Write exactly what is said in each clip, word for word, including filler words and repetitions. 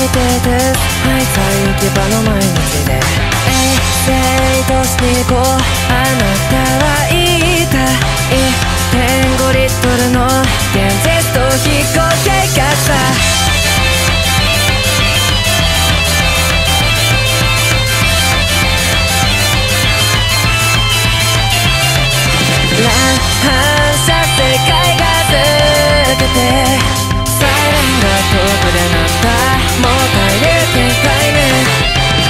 てですはいさい行き場の毎日で衛星としてこうあなたは言った いってんご リットルの現実と飛行計画さ乱反射世界が続けてサイレンが遠くでなったもう帰る展開ね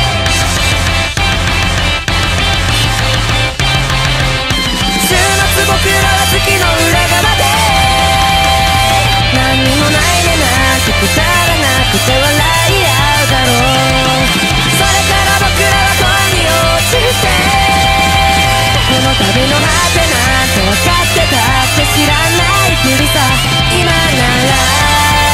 週末僕らは月の裏側で何にもないでなくくだらなくて笑い合うだろうそれから僕らは恋に落ちてこの旅の果てなんて分かってたって知らないふりさ今なら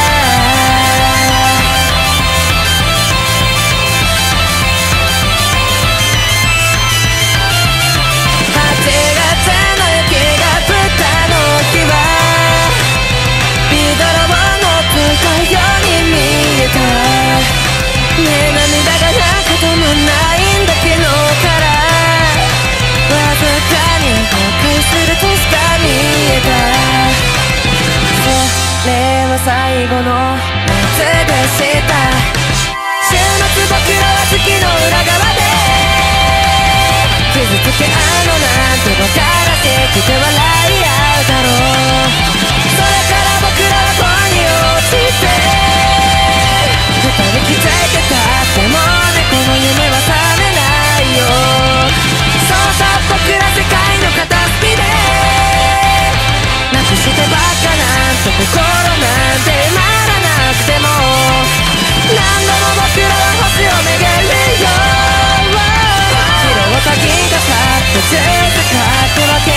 ねえ涙がなんか止まんないんだ昨日からわずかに後悔するとしか見えたそれは最後の夏でした週末僕らは月の裏側で傷つけ合うのなんて分からせきて笑い合うだろうそれから僕らは恋に落ちて二人気づいてたってもうねこの夢は覚めないよそうさ僕ら世界の片隅でなくしてばっかなんて心なんて埋まらなくても何度も僕らは星を巡るよ色を鍵がかって続かってわけ